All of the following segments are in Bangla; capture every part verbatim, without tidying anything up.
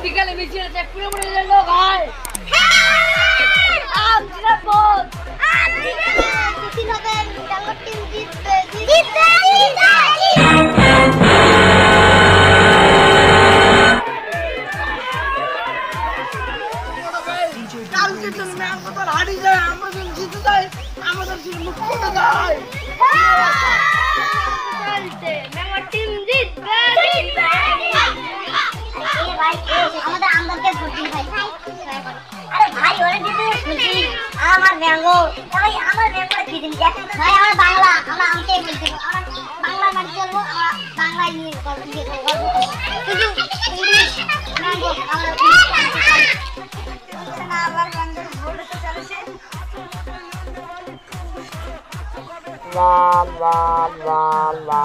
বিকালে মিছিলতে পুরো পুরো লোক হয় আম জিরাপদ আম জিরাপদ মিছিল হবে ডাঙ্গর টিম জিতবে জিতবে কালকে তো ম্যাম কত হাড়ি যায় আমরা যদি জিতে যাই আমাদের টিম মুক্ত হয়ে যায় চলতে ম্যাম টিম জিতবে জিতবে আমাদের আমদারকে ফুটি ভাই আরে ভাই ওরে দিতে ফুটি আমার ম্যাঙ্গো ভাই আমার ম্যাঙ্গো কি দিন ভাই আমার বাংলা আমরা আমকে বলতে আমরা বাংলা মানে বলবো আমরা বাংলা নিয়ে গল্প নিয়ে গল্প শুধু ইংলিশ ম্যাঙ্গো আমরা না আবার ম্যাঙ্গো বলতে তো চলছে লা লা লা লা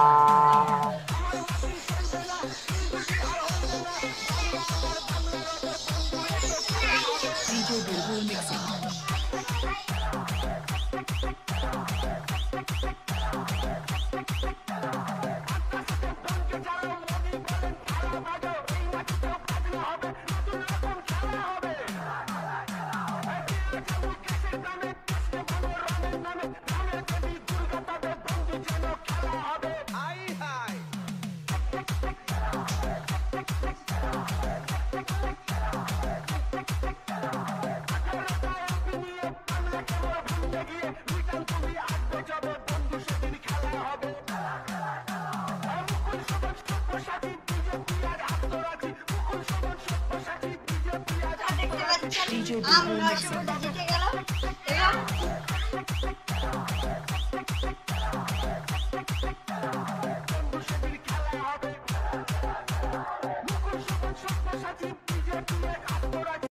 আমরা সবাই জিতে গেল এবার